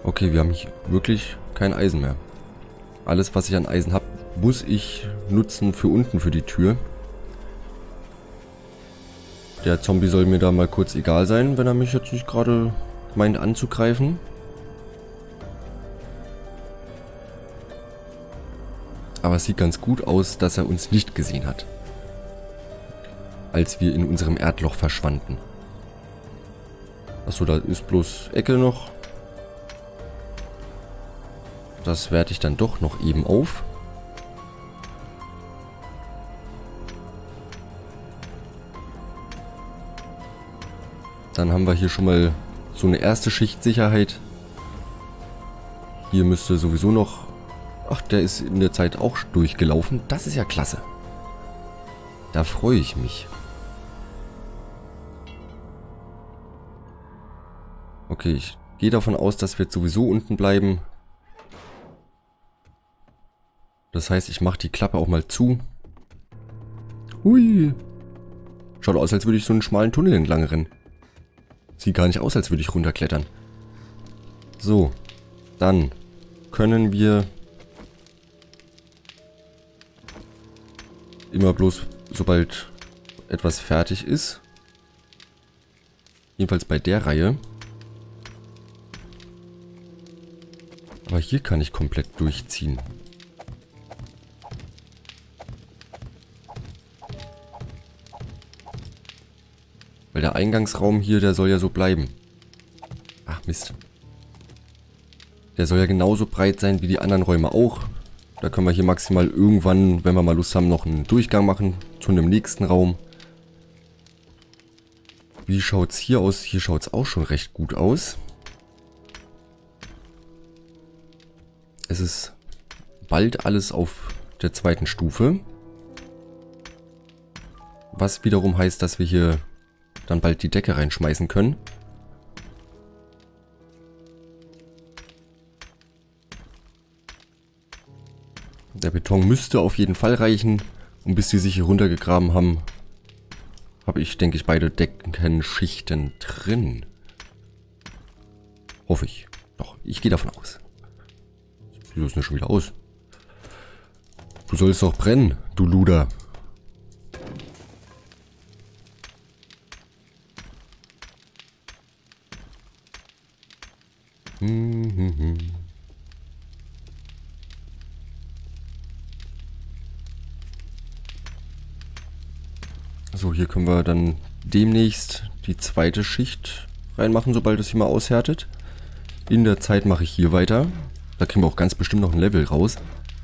Okay, wir haben hier wirklich kein Eisen mehr. Alles, was ich an Eisen habe, muss ich nutzen für unten für die Tür. Der Zombie soll mir da mal kurz egal sein, wenn er mich jetzt nicht gerade meint anzugreifen. Aber es sieht ganz gut aus, dass er uns nicht gesehen hat, als wir in unserem Erdloch verschwanden. Achso, da ist bloß Ecke noch. Das werte ich dann doch noch eben auf. Dann haben wir hier schon mal so eine erste Schicht Sicherheit. Hier müsste sowieso noch... Ach, der ist in der Zeit auch durchgelaufen. Das ist ja klasse. Da freue ich mich. Okay, ich gehe davon aus, dass wir jetzt sowieso unten bleiben. Das heißt, ich mache die Klappe auch mal zu. Hui. Schaut aus, als würde ich so einen schmalen Tunnel entlang rennen. Sieht gar nicht aus, als würde ich runterklettern. So, dann können wir immer bloß, sobald etwas fertig ist, jedenfalls bei der Reihe. Aber hier kann ich komplett durchziehen. Weil der Eingangsraum hier, der soll ja so bleiben. Ach Mist. Der soll ja genauso breit sein wie die anderen Räume auch. Da können wir hier maximal irgendwann, wenn wir mal Lust haben, noch einen Durchgang machen zu einem nächsten Raum. Wie schaut es hier aus? Hier schaut es auch schon recht gut aus. Es ist bald alles auf der zweiten Stufe. Was wiederum heißt, dass wir hier dann bald die Decke reinschmeißen können. Der Beton müsste auf jeden Fall reichen. Und bis die sich hier runtergegraben haben, habe ich, denke ich, beide Deckenschichten drin. Hoffe ich. Doch, ich gehe davon aus. Wie sieht das denn schon wieder aus? Du sollst doch brennen, du Luder. So, hier können wir dann demnächst die zweite Schicht reinmachen, sobald es hier mal aushärtet. In der Zeit mache ich hier weiter. Da kriegen wir auch ganz bestimmt noch ein Level raus.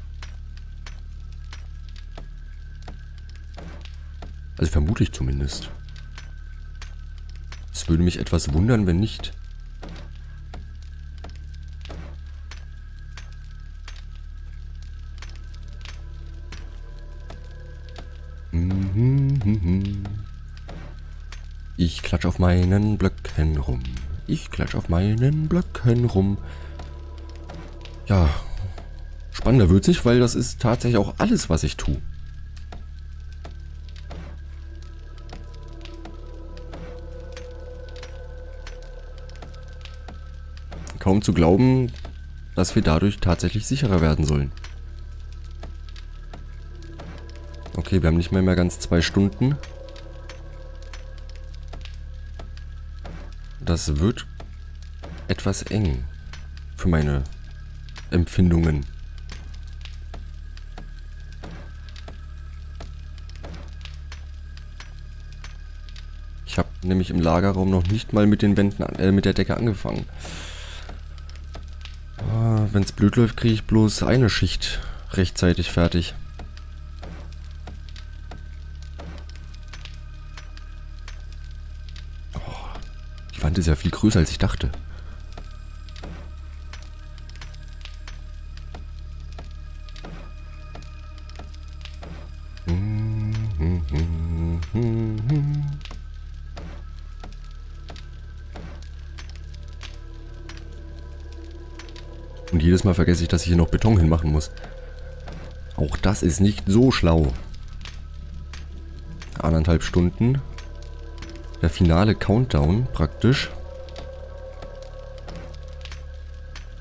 Also vermute ich zumindest. Es würde mich etwas wundern, wenn nicht. Ich klatsch auf meinen Blöcken rum. Ich klatsch auf meinen Blöcken rum. Ja, spannender wird sich, weil das ist tatsächlich auch alles, was ich tue. Kaum zu glauben, dass wir dadurch tatsächlich sicherer werden sollen. Okay, wir haben nicht mehr ganz 2 Stunden. Das wird etwas eng für meine Empfindungen. Ich habe nämlich im Lagerraum noch nicht mal mit den Wänden, mit der Decke angefangen. Wenn es blöd läuft, kriege ich bloß eine Schicht rechtzeitig fertig. Die Wand ist ja viel größer, als ich dachte. Und jedes Mal vergesse ich, dass ich hier noch Beton hinmachen muss. Auch das ist nicht so schlau. 1,5 Stunden. Der finale Countdown praktisch.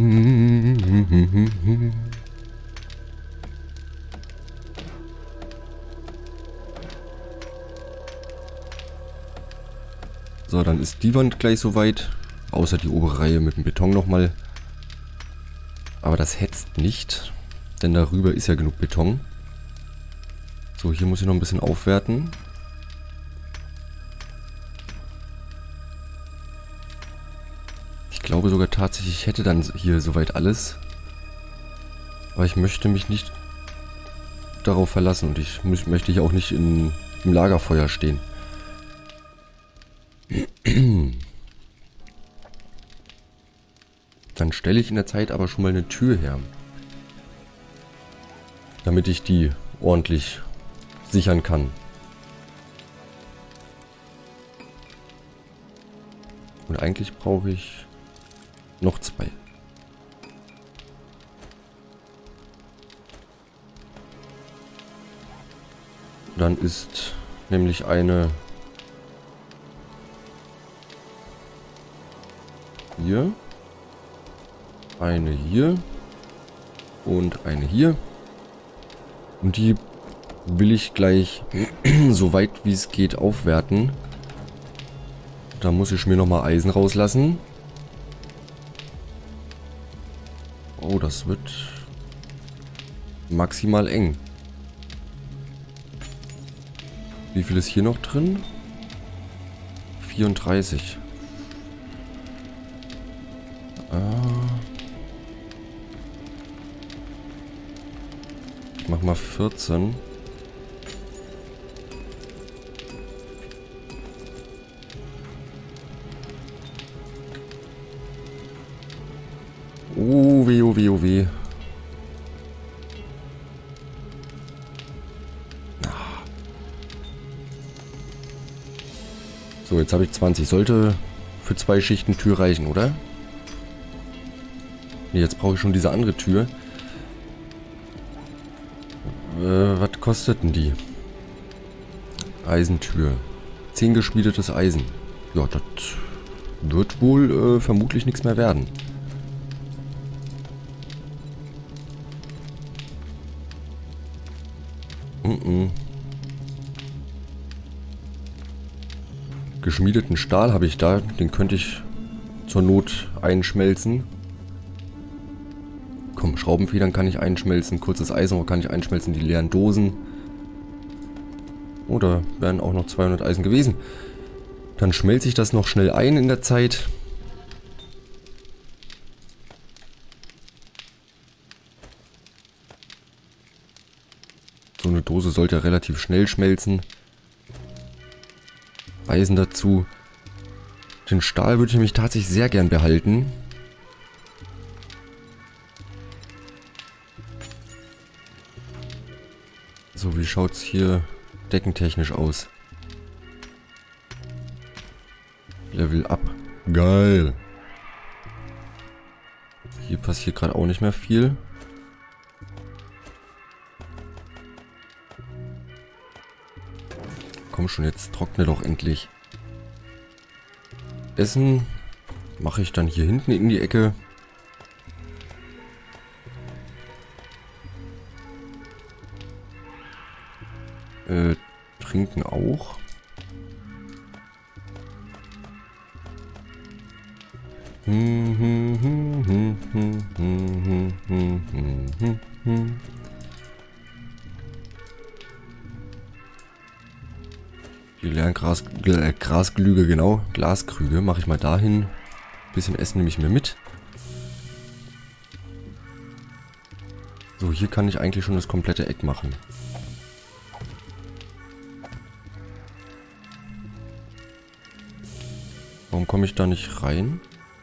So, dann ist die Wand gleich soweit. Außer die obere Reihe mit dem Beton nochmal. Aber das hetzt nicht. Denn darüber ist ja genug Beton. So, hier muss ich noch ein bisschen aufwerten. Ich glaube sogar tatsächlich, ich hätte dann hier soweit alles. Aber ich möchte mich nicht darauf verlassen. Und ich möchte hier auch nicht im Lagerfeuer stehen. Dann stelle ich in der Zeit aber schon mal eine Tür her. Damit ich die ordentlich sichern kann. Und eigentlich brauche ich noch 2. Dann ist nämlich eine hier, eine hier und eine hier. Und die will ich gleich so weit wie es geht aufwerten. Da muss ich mir nochmal Eisen rauslassen. Oh, das wird maximal eng. Wie viel ist hier noch drin? 34. Ich mach mal 14. Oh weh, oh weh, oh weh. So, jetzt habe ich 20. Sollte für 2 Schichten Tür reichen, oder? Nee, jetzt brauche ich schon diese andere Tür. Was kostet denn die? Eisentür. 10 geschmiedetes Eisen. Ja, das wird wohl vermutlich nichts mehr werden. Geschmiedeten Stahl habe ich da. Den könnte ich zur Not einschmelzen. Komm, Schraubenfedern kann ich einschmelzen. Kurzes Eisen kann ich einschmelzen. Die leeren Dosen. Oder wären auch noch 200 Eisen gewesen. Dann schmelze ich das noch schnell ein in der Zeit. So eine Dose sollte relativ schnell schmelzen. Eisen dazu. Den Stahl würde ich nämlich tatsächlich sehr gern behalten. So, wie schaut es hier deckentechnisch aus? Level up. Geil. Hier passiert gerade auch nicht mehr viel. Komm schon, jetzt trockne doch endlich. Essen mache ich dann hier hinten in die Ecke. Trinken auch. Die leeren Grasglüge, genau. Glaskrüge mache ich mal dahin. Bisschen Essen nehme ich mir mit. So, hier kann ich eigentlich schon das komplette Eck machen. Warum komme ich da nicht rein?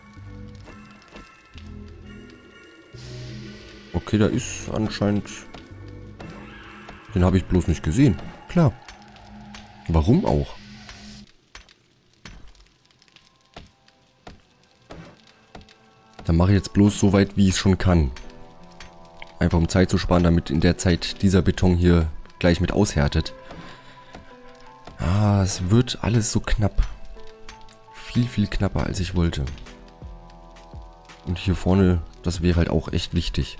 Okay, da ist anscheinend... Den habe ich bloß nicht gesehen. Klar. Warum auch? Dann mache ich jetzt bloß so weit, wie ich es schon kann. Einfach um Zeit zu sparen, damit in der Zeit dieser Beton hier gleich mit aushärtet. Ah, es wird alles so knapp. Viel, viel knapper, als ich wollte. Und hier vorne Das wäre halt auch echt wichtig.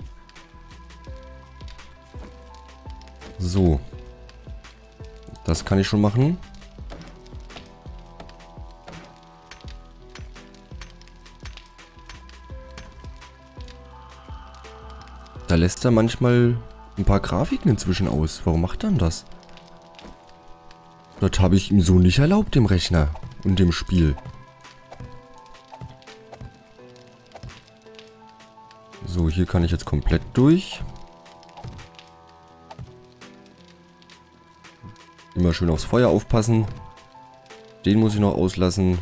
So. Das kann ich schon machen. Da lässt er manchmal ein paar Grafiken inzwischen aus. Warum macht er denn das? Das habe ich ihm so nicht erlaubt, dem Rechner und dem Spiel. So, hier kann ich jetzt komplett durch. Immer schön aufs Feuer aufpassen. Den muss ich noch auslassen.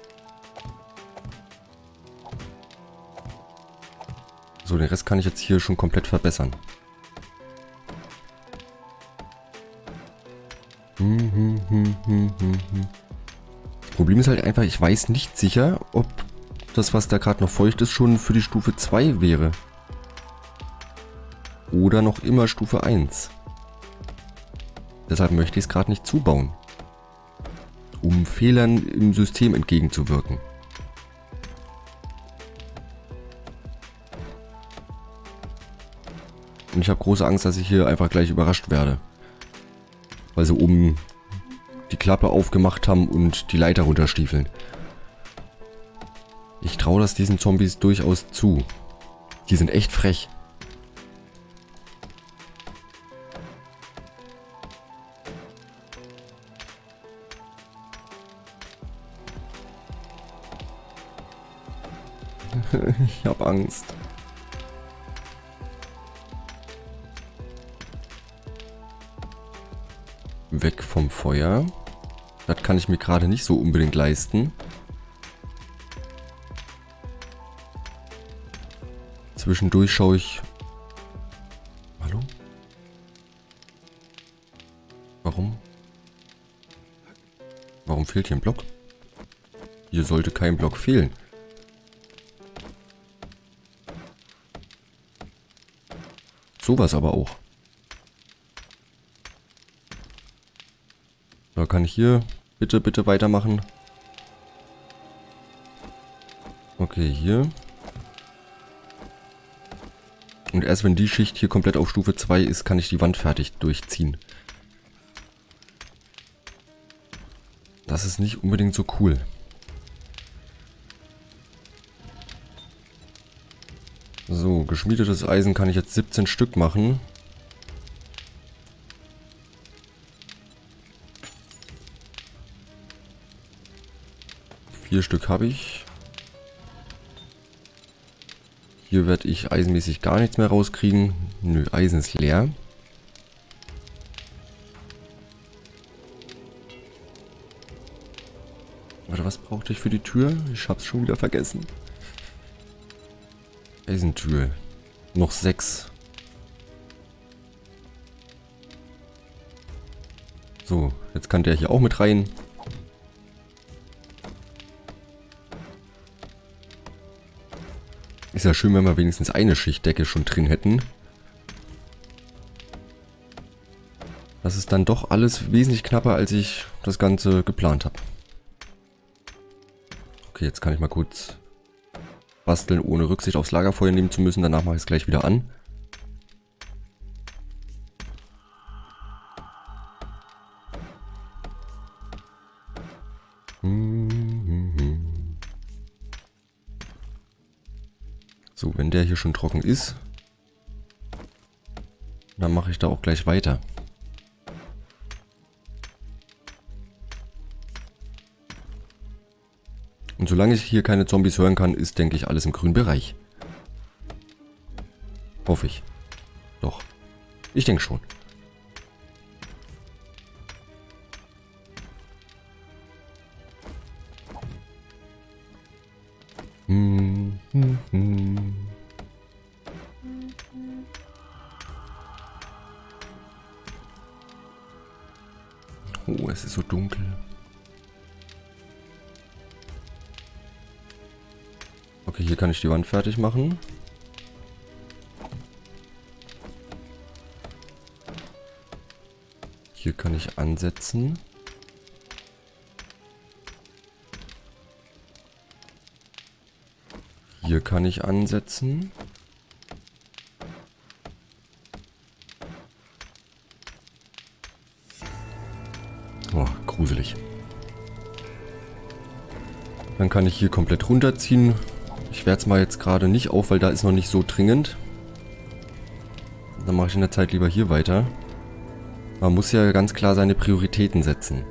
So, den Rest kann ich jetzt hier schon komplett verbessern. Das Problem ist halt einfach, ich weiß nicht sicher, ob das, was da gerade noch feucht ist, schon für die Stufe 2 wäre. Oder noch immer Stufe 1. Deshalb möchte ich es gerade nicht zubauen. Um Fehlern im System entgegenzuwirken. Und ich habe große Angst, dass ich hier einfach gleich überrascht werde. Weil sie oben die Klappe aufgemacht haben und die Leiter runterstiefeln. Ich traue das diesen Zombies durchaus zu. Die sind echt frech. Ich hab Angst. Weg vom Feuer. Das kann ich mir gerade nicht so unbedingt leisten. Zwischendurch schaue ich... Hallo? Warum? Warum fehlt hier ein Block? Hier sollte kein Block fehlen. Sowas aber auch. Da kann ich hier bitte weitermachen. Okay, hier. Und erst wenn die Schicht hier komplett auf Stufe 2 ist, kann ich die Wand fertig durchziehen. Das ist nicht unbedingt so cool. So, geschmiedetes Eisen kann ich jetzt 17 Stück machen. Vier Stück habe ich. Hier werde ich eisenmäßig gar nichts mehr rauskriegen. Nö, Eisen ist leer. Warte, was brauchte ich für die Tür? Ich hab's schon wieder vergessen. Eisentür. Noch 6. So, jetzt kann der hier auch mit rein. Ist ja schön, wenn wir wenigstens eine Schichtdecke schon drin hätten. Das ist dann doch alles wesentlich knapper, als ich das Ganze geplant habe. Okay, jetzt kann ich mal kurz basteln, ohne Rücksicht aufs Lagerfeuer nehmen zu müssen. Danach mache ich es gleich wieder an. So, wenn der hier schon trocken ist, dann mache ich da auch gleich weiter. Und solange ich hier keine Zombies hören kann, ist, denke ich, alles im grünen Bereich. Hoffe ich. Doch. Ich denke schon. Oh, es ist so dunkel. Okay, hier kann ich die Wand fertig machen. Hier kann ich ansetzen. Hier kann ich ansetzen. gruselig. Dann kann ich hier komplett runterziehen. Ich werde es mal jetzt gerade nicht auf, weil da ist noch nicht so dringend. Dann mache ich in der Zeit lieber hier weiter. Man muss ja ganz klar seine Prioritäten setzen.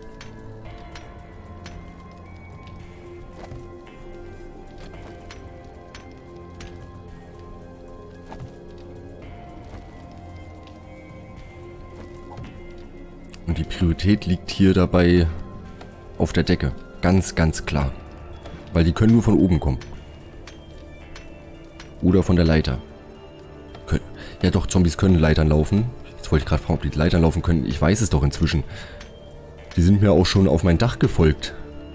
Und die Priorität liegt hier dabei auf der Decke. Ganz, ganz klar. Weil die können nur von oben kommen. Oder von der Leiter. Ja doch, Zombies können Leitern laufen. Jetzt wollte ich gerade fragen, ob die Leitern laufen können. Ich weiß es doch inzwischen. Die sind mir auch schon auf mein Dach gefolgt.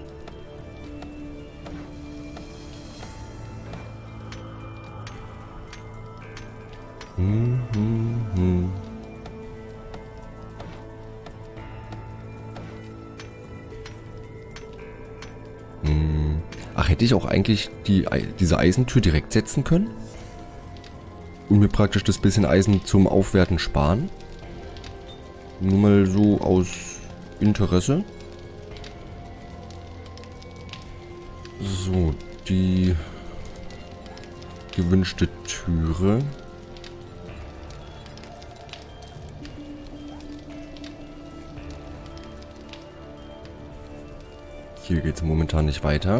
Ach, hätte ich auch eigentlich diese Eisentür direkt setzen können? Und mir praktisch das bisschen Eisen zum Aufwerten sparen? Nur mal so aus Interesse. So, die gewünschte Türe. Hier geht es momentan nicht weiter.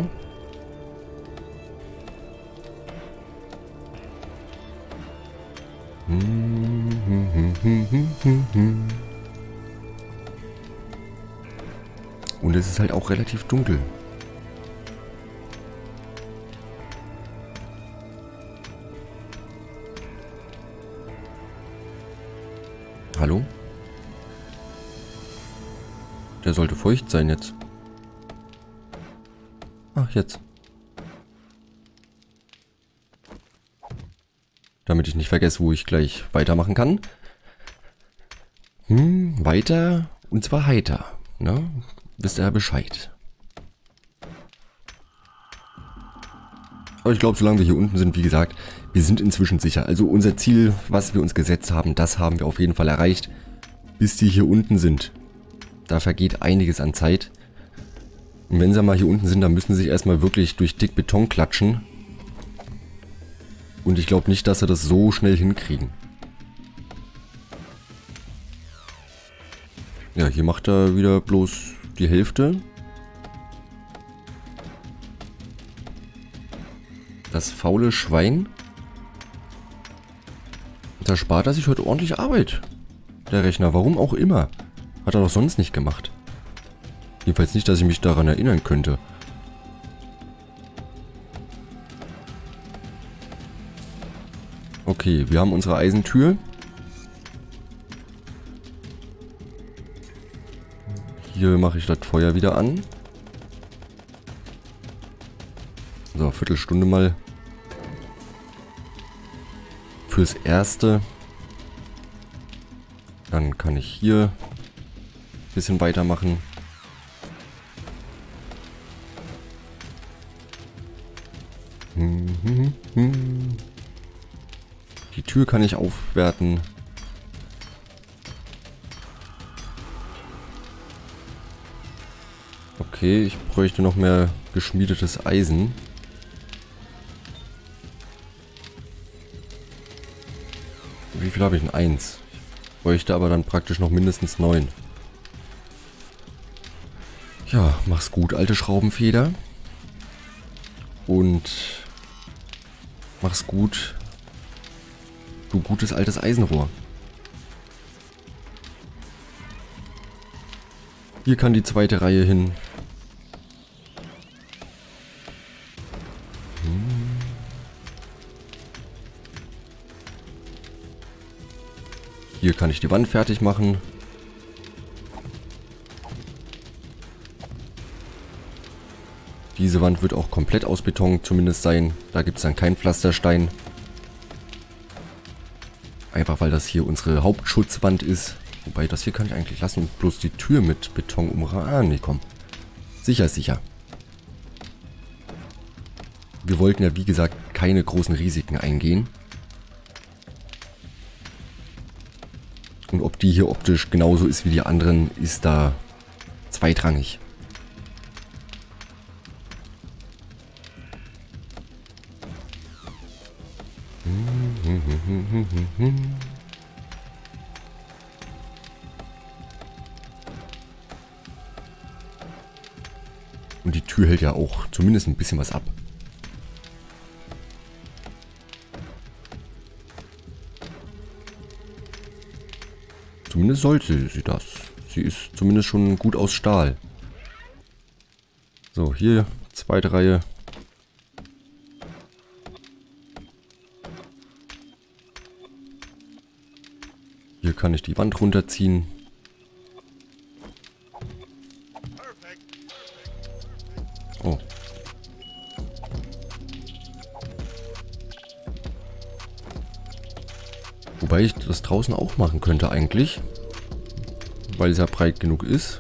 Und es ist halt auch relativ dunkel. Hallo? Der sollte feucht sein jetzt. Ach, jetzt. Damit ich nicht vergesse, wo ich gleich weitermachen kann. Weiter. Und zwar heiter. Ne? Wisst ihr Bescheid. Aber ich glaube, solange wir hier unten sind, wie gesagt, wir sind inzwischen sicher. Also unser Ziel, was wir uns gesetzt haben, das haben wir auf jeden Fall erreicht. Bis die hier unten sind. Da vergeht einiges an Zeit. Und wenn sie mal hier unten sind, dann müssen sie sich erstmal wirklich durch dick Beton klatschen. Und ich glaube nicht, dass sie das so schnell hinkriegen. Ja, hier macht er wieder bloß die Hälfte. Das faule Schwein. Da spart er sich heute ordentlich Arbeit. Der Rechner, warum auch immer. Hat er doch sonst nicht gemacht. Jedenfalls nicht, dass ich mich daran erinnern könnte. Okay, wir haben unsere Eisentür. Hier mache ich das Feuer wieder an. So, Viertelstunde mal. Fürs Erste. Dann kann ich hier ein bisschen weitermachen. Die Tür kann ich aufwerten. Okay, ich bräuchte noch mehr geschmiedetes Eisen. Wie viel habe ich denn? 1. Ich bräuchte aber dann praktisch noch mindestens 9. Ja, mach's gut, alte Schraubenfeder. Und mach's gut, du gutes altes Eisenrohr. Hier kann die zweite Reihe hin. Hier kann ich die Wand fertig machen. Diese Wand wird auch komplett aus Beton zumindest sein. Da gibt es dann keinen Pflasterstein. Einfach weil das hier unsere Hauptschutzwand ist. Wobei, das hier kann ich eigentlich lassen und bloß die Tür mit Beton umrahmen. Ah, nee, komm. Sicher, sicher. Wir wollten ja, wie gesagt, keine großen Risiken eingehen. Und ob die hier optisch genauso ist wie die anderen, ist da zweitrangig. Und die Tür hält ja auch zumindest ein bisschen was ab. Zumindest sollte sie das. Sie ist zumindest schon gut aus Stahl. So, hier, zweite Reihe. Hier kann ich die Wand runterziehen. Oh. Wobei ich das draußen auch machen könnte eigentlich. Weil es ja breit genug ist.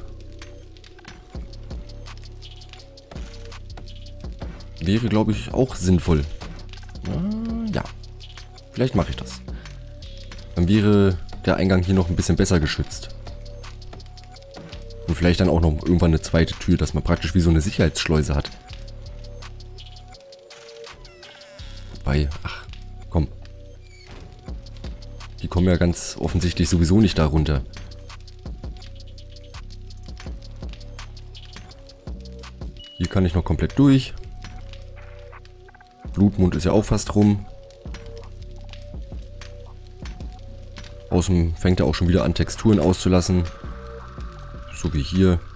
Wäre, glaube ich, auch sinnvoll. Ja. Vielleicht mache ich das. Dann wäre der Eingang hier noch ein bisschen besser geschützt. Und vielleicht dann auch noch irgendwann eine zweite Tür, dass man praktisch wie so eine Sicherheitsschleuse hat. Wobei, ach, komm. Die kommen ja ganz offensichtlich sowieso nicht da runter. Hier kann ich noch komplett durch. Blutmond ist ja auch fast rum. Außen fängt er auch schon wieder an, Texturen auszulassen. So wie hier.